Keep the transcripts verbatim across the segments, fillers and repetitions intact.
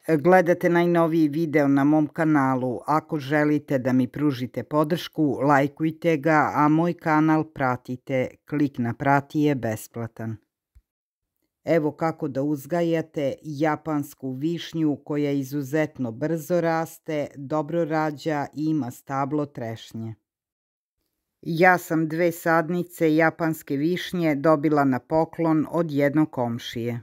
Gledate najnoviji video na mom kanalu. Ako želite da mi pružite podršku, lajkujte ga, a moj kanal pratite. Klik na prati je besplatan. Evo kako da uzgajate japansku višnju koja izuzetno brzo raste, dobro rađa i ima stablo trešnje. Ja sam dve sadnice japanske višnje dobila na poklon od jednog komšije.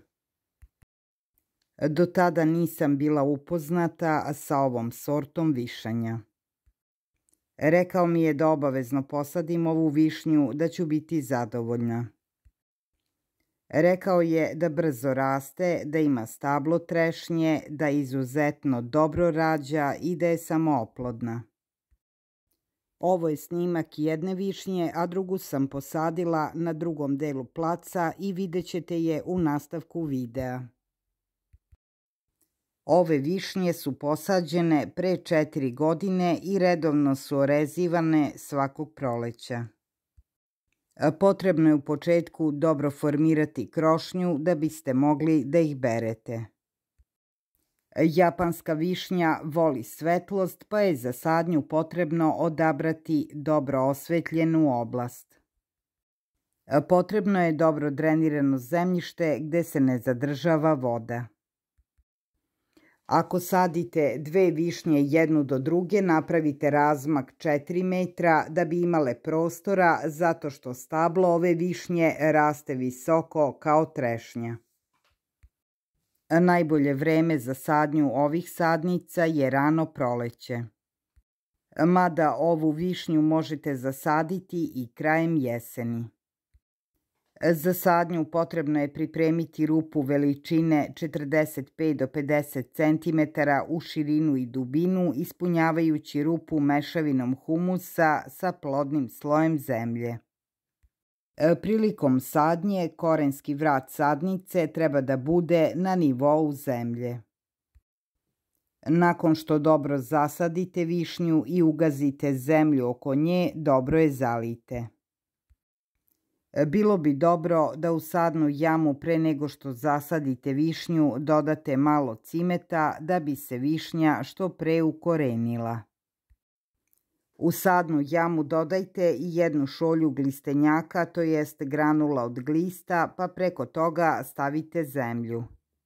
Do tada nisam bila upoznata sa ovom sortom višanja. Rekao mi je da obavezno posadim ovu višnju, da ću biti zadovoljna. Rekao je da brzo raste, da ima stablo trešnje, da izuzetno dobro rađa i da je samooplodna. Ovo je snimak jedne višnje, a drugu sam posadila na drugom delu placa i vidjet ćete je u nastavku videa. Ove višnje su posađene pre četiri godine i redovno su orezivane svakog proleća. Potrebno je u početku dobro formirati krošnju da biste mogli da ih berete. Japanska višnja voli svetlost, pa je za sadnju potrebno odabrati dobro osvetljenu oblast. Potrebno je dobro drenirano zemljište gde se ne zadržava voda. Ako sadite dve višnje jednu do druge, napravite razmak četiri metra da bi imale prostora, zato što stablo ove višnje raste visoko kao trešnja. Najbolje vreme za sadnju ovih sadnica je rano proleće. Mada ovu višnju možete zasaditi i krajem jeseni. Za sadnju potrebno je pripremiti rupu veličine četrdeset pet do pedeset centimetara u širinu i dubinu, ispunjavajući rupu mešavinom humusa sa plodnim slojem zemlje. Prilikom sadnje, korenski vrat sadnice treba da bude na nivou zemlje. Nakon što dobro zasadite višnju i ugazite zemlju oko nje, dobro je zalijte. Bilo bi dobro da u sadnu jamu pre nego što zasadite višnju dodate malo cimeta da bi se višnja što pre ukorenila. U sadnu jamu dodajte i jednu šolju glistenjaka, to jest granula od glista, pa preko toga stavite zemlju.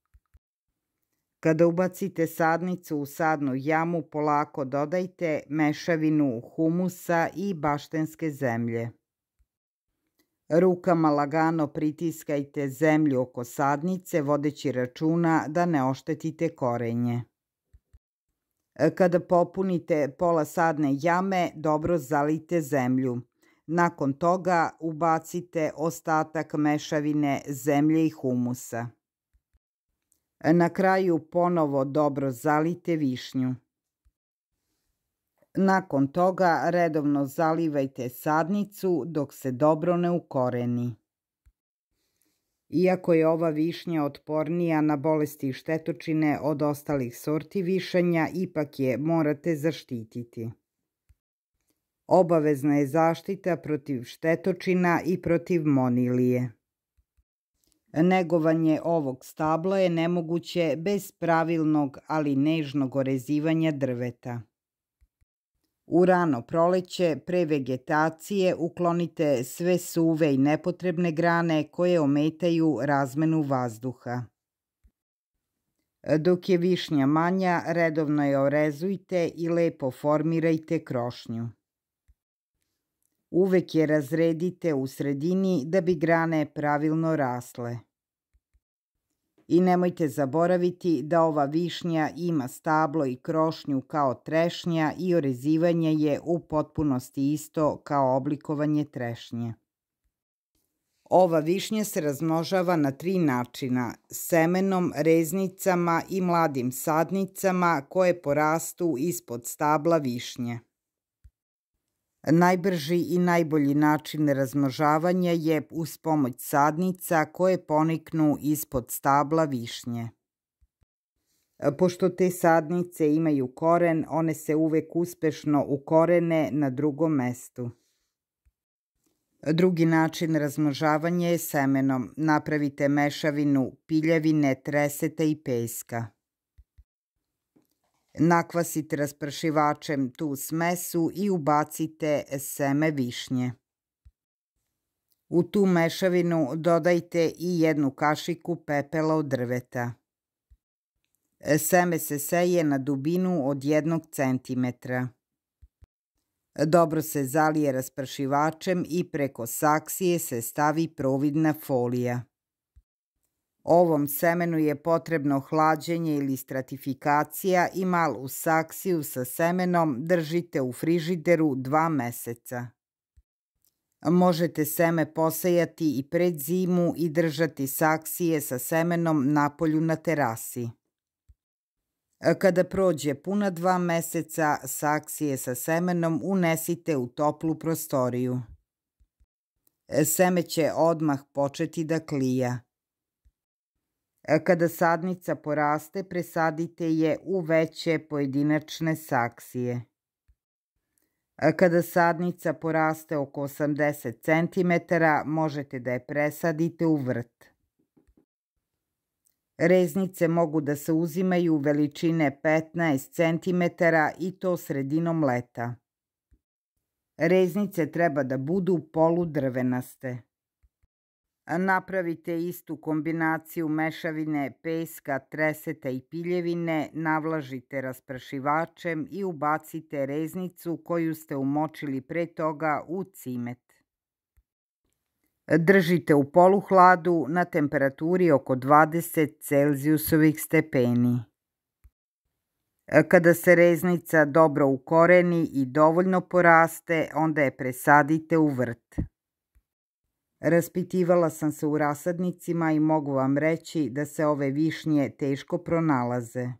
Kada ubacite sadnicu u sadnu jamu, polako dodajte mešavinu humusa i baštenske zemlje. Rukama lagano pritiskajte zemlju oko sadnice, vodeći računa da ne oštetite korenje. Kada popunite pola sadne jame, dobro zalijte zemlju. Nakon toga ubacite ostatak mešavine zemlje i humusa. Na kraju ponovo dobro zalijte višnju. Nakon toga redovno zalivajte sadnicu dok se dobro ne ukoreni. Iako je ova višnja otpornija na bolesti i štetočine od ostalih sorti višanja, ipak je morate zaštititi. Obavezna je zaštita protiv štetočina i protiv monilije. Negovanje ovog stabla je nemoguće bez pravilnog, ali nežnog orezivanja drveta. U rano proleće, pre vegetacije, uklonite sve suve i nepotrebne grane koje ometaju razmenu vazduha. Dok je višnja manja, redovno je orezujte i lepo formirajte krošnju. Uvek je razredite u sredini da bi grane pravilno rasle. I nemojte zaboraviti da ova višnja ima stablo i krošnju kao trešnja i orezivanje je u potpunosti isto kao oblikovanje trešnje. Ova višnja se razmnožava na tri načina: semenom, reznicama i mladim sadnicama koje porastu ispod stabla višnje. Najbrži i najbolji način razmnožavanja je uz pomoć sadnica koje poniknu ispod stabla višnje. Pošto te sadnice imaju koren, one se uvek uspešno ukorene na drugom mestu. Drugi način razmnožavanja je semenom. Napravite mešavinu piljevine, treseta i peska. Nakvasite raspršivačem tu smesu i ubacite seme višnje. U tu mešavinu dodajte i jednu kašiku pepela od drveta. Seme se seje na dubinu od jednog centimetra. Dobro se zalije raspršivačem i preko saksije se stavi providna folija. Ovom semenu je potrebno hlađenje ili stratifikacija i malu saksiju sa semenom držite u frižideru dva meseca. Možete seme posejati i pred zimu i držati saksije sa semenom napolju na terasi. Kada prođe puna dva meseca, saksije sa semenom unesite u toplu prostoriju. Seme će odmah početi da klija. Kada sadnica poraste, presadite je u veće pojedinačne saksije. Kada sadnica poraste oko osamdeset centimetara, možete da je presadite u vrt. Reznice mogu da se uzimaju veličine petnaest centimetara i to sredinom leta. Reznice treba da budu poludrvenaste. Napravite istu kombinaciju mešavine peska, treseta i piljevine, navlažite raspršivačem i ubacite reznicu koju ste umočili pre toga u cimet. Držite u poluhladu na temperaturi oko dvadeset celzijusovih stepeni. Kada se reznica dobro ukoreni i dovoljno poraste, onda je presadite u vrt. Raspitivala sam se u rasadnicima i mogu vam reći da se ove višnje teško pronalaze.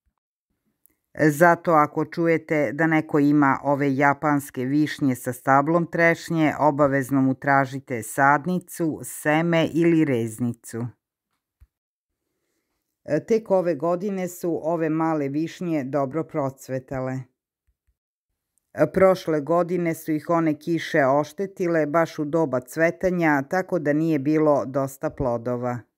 Zato ako čujete da neko ima ove japanske višnje sa stablom trešnje, obavezno mu tražite sadnicu, seme ili reznicu. Tek ove godine su ove male višnje dobro procvetale. Prošle godine su ih one kiše oštetile baš u doba cvetanja, tako da nije bilo dosta plodova.